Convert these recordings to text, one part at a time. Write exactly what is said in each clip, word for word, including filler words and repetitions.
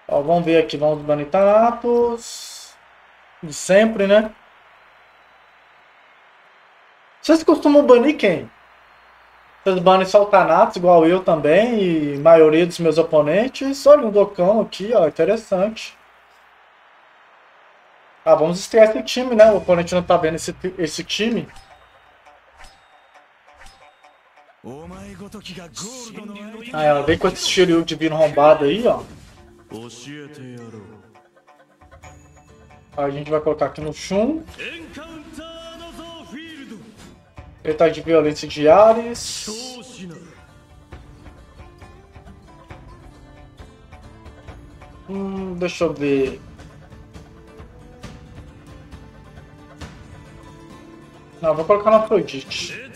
Ó, vamos ver aqui, vamos banir Thanatos. De sempre, né? Vocês costumam banir quem? Vocês banem só o Thanatos, igual eu também, e a maioria dos meus oponentes. Olha um Docão aqui, ó, interessante. Ah, vamos estrear esse time, né? O oponente não tá vendo esse, esse time. Ah, ela vem com esse Shiryu divino rombado aí, ó. A gente vai colocar aqui no Shun. Ele tá de violência de Ares. Hum, deixa eu ver. Não, vou colocar no Afrodite.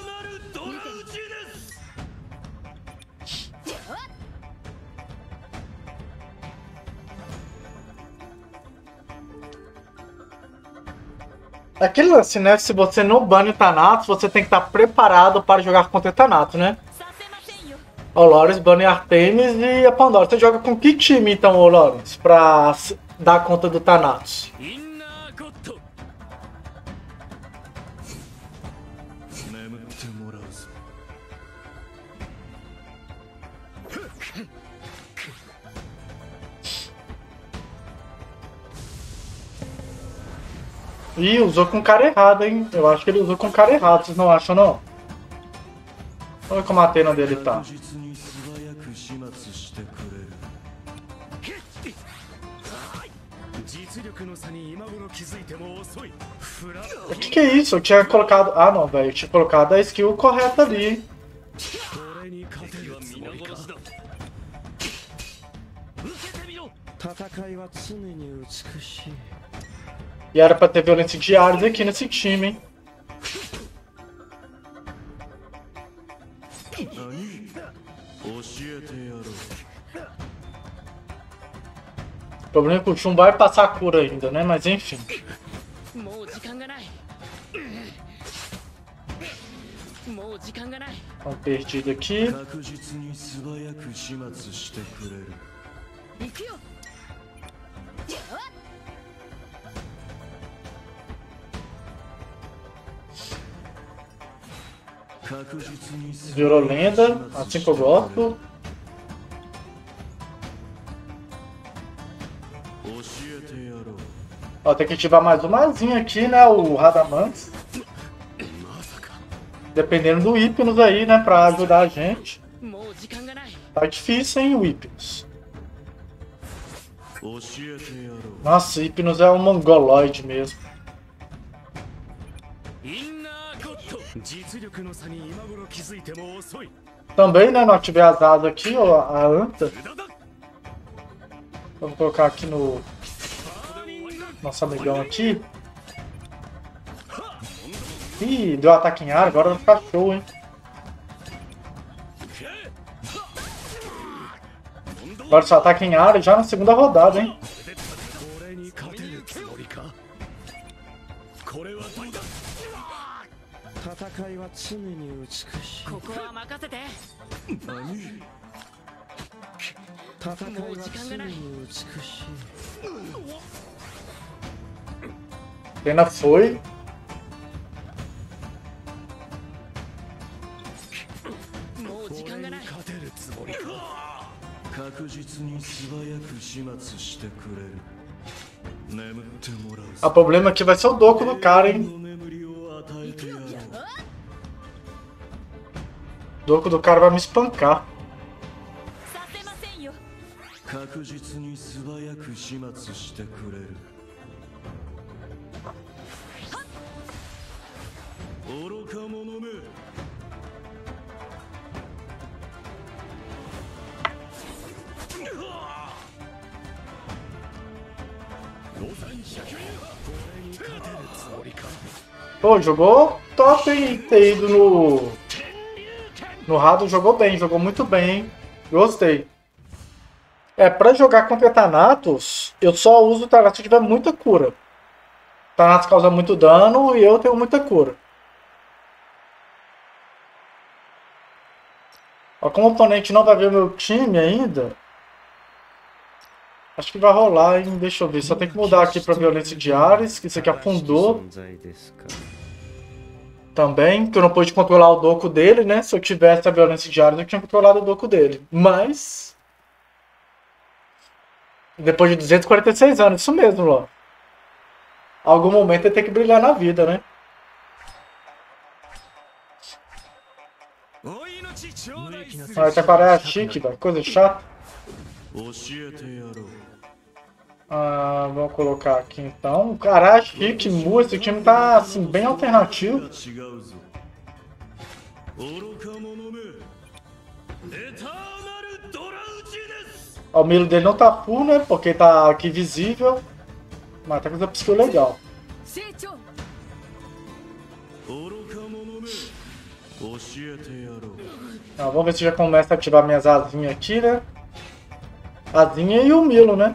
Aquele lance, né? Se você não bane o Thanatos, você tem que estar preparado para jogar contra o Thanatos, né? O Lawrence bane Artemis e a Pandora. Você joga com que time então, o Lawrence, pra dar conta do Thanatos? Ih, usou com o cara errado, hein? Eu acho que ele usou com o cara errado, vocês não acham, não? Olha como a Atena dele tá. O que que é isso? Eu tinha colocado... Ah, não, velho. Eu tinha colocado a skill correta ali. E era pra ter violência de Ares aqui nesse time, hein? O problema é que o Shun vai passar a cura ainda, né? Mas enfim. Estão perdidos aqui. Virou lenda, assim que eu gosto. Ó, tem que ativar mais umazinha aqui, né? O Radamantes. Dependendo do Hypnos aí, né? Pra ajudar a gente. Tá difícil, hein, o Hypnos. Nossa, o Hypnos é um mongoloide mesmo. Também, né? Não ativei as asas aqui, ó. A Anta. Vamos colocar aqui no... Nosso amigão aqui. Ih, deu ataque em área, agora vai ficar show, hein? Agora só ataque em área já na segunda rodada, hein? Pena foi. O problema aqui vai ser o Doku do cara, hein? O Doku do cara vai me espancar. Pô, jogou top, hein? Ter ido no... No Rado jogou bem, jogou muito bem, hein? Gostei. É, pra jogar contra Thanatos, eu só uso o Thanatos se tiver muita cura. Thanatos causa muito dano e eu tenho muita cura. Ó, como o oponente não vai ver o meu time ainda, Acho que vai rolar, hein? Deixa eu ver. Só tem que mudar aqui pra violência de Ares, que isso aqui afundou. Também, que eu não pude controlar o Doku dele, né? Se eu tivesse a violência de Ares, eu tinha controlado o Doku dele. Mas... depois de duzentos e quarenta e seis anos, isso mesmo, ó. Algum momento ele tem que brilhar na vida, né? Ah, tá com a areia chique, velho. Coisa chata. Ah, vamos colocar aqui então. Caralho, chique, Mu, esse time tá assim, bem alternativo. O Milo dele não tá full, né? Porque tá aqui visível. Mas tá com essa skill legal. Ah, vamos ver se já começa a ativar minhas asinhas aqui, né? Asinha e o Milo, né?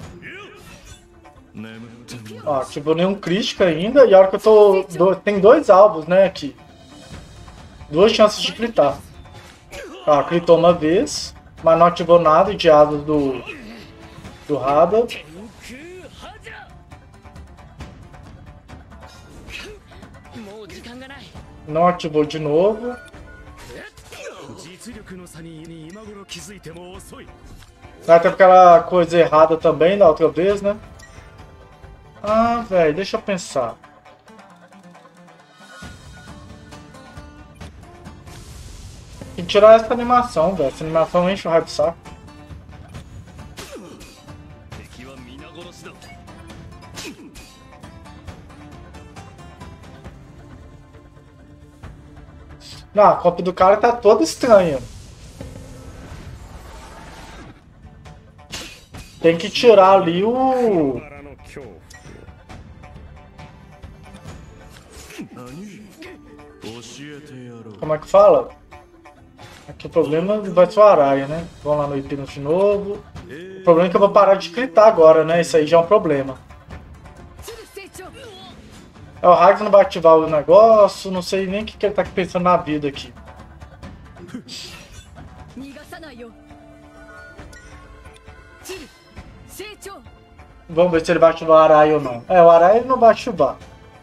Ó, ativou nenhum crítico ainda. E a hora que eu tô... Do, tem dois alvos, né, aqui. Duas chances de gritar. Ó, gritou uma vez. Mas não ativou nada de asas do... Do Rada. Não ativou de novo. Ah, tem aquela coisa errada também da outra vez, né? Ah, velho, deixa eu pensar. Tem que tirar essa animação, velho. Essa animação enche o raio do saco. Não, a cópia do cara tá toda estranha. Tem que tirar ali o... Como é que fala? Aqui o problema vai ser o Araya, né? Vamos lá no Hipno de novo. O problema é que eu vou parar de gritar agora, né? Isso aí já é um problema. É, o Hags não vai ativar o negócio, não sei nem o que, que ele tá pensando na vida aqui. Vamos ver se ele vai ativar o Araya ou não. É, o Araya ele não vai ativar.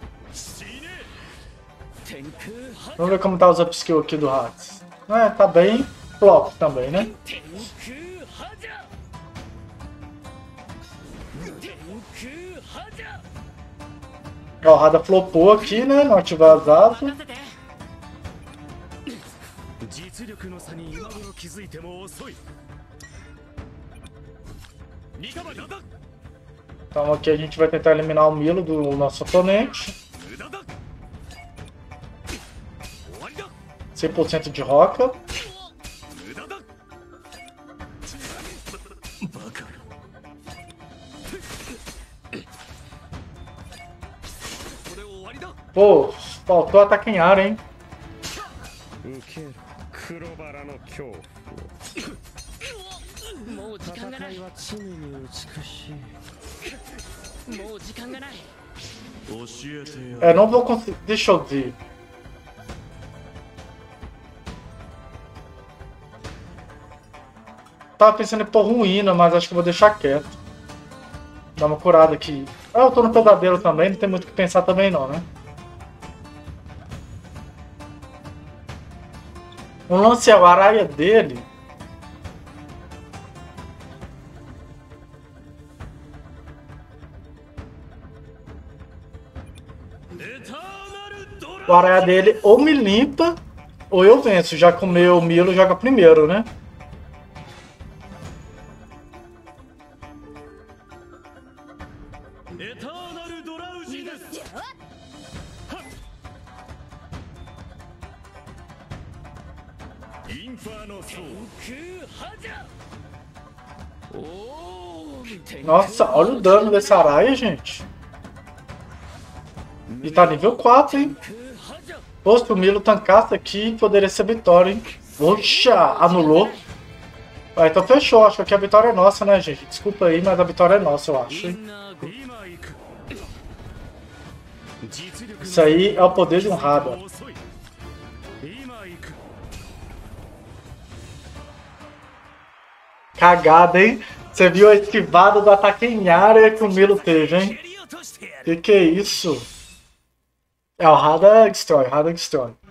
Vamos ver como tá os upskill aqui do Hags. É, tá bem flop também, né? Ó, o Rada flopou aqui, né? Não ativar as asas. Então aqui a gente vai tentar eliminar o Milo do nosso oponente. cem por cento de roca. Pô, faltou ataque em área, hein? É, não vou conseguir. Deixa eu ver. Tava pensando em pôr ruína, mas acho que vou deixar quieto. Dar uma curada aqui. Ah, eu tô no pesadelo também, não tem muito o que pensar também não, né? O lance é o Araya dele. O Araya dele ou me limpa ou eu venço. Já que o meu Milo joga primeiro, né? Nossa, olha o dano desse Araya, gente. E tá nível quatro, hein? Pô, se o Milo tancasse aqui, poderia ser vitória, hein? Poxa, anulou. Ah, então fechou. Acho que aqui a vitória é nossa, né, gente? Desculpa aí, mas a vitória é nossa, eu acho, hein? Isso aí é o poder de um Rada. Cagada, hein? Você viu a esquivada do ataque em área que o Milo teve, hein? Que que é isso? É o Hada Destroy, Hada Destroy.